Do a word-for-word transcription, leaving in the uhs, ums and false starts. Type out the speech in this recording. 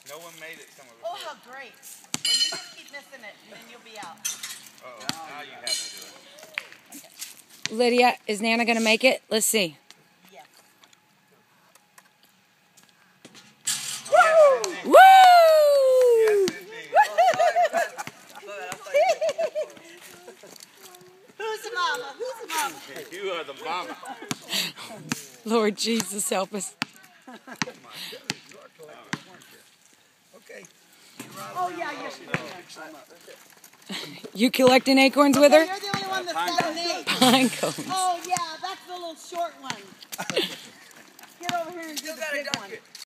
No one made it summer before. Oh, how great. Well, you just keep missing it, and then you'll be out. Uh-oh. Now you have to do it. Okay. Lydia, is Nana going to make it? Let's see. Yes. Woo! Yes, Woo! yes, indeed. Who's the mama? Who's the mama? You are the mama. Lord Jesus, help us. Okay. Oh, yeah, yes, you do. You collecting acorns with her? You're the only one that's got an eight. Pine cones. Oh, yeah, that's the little short one. Get over here and do the big one.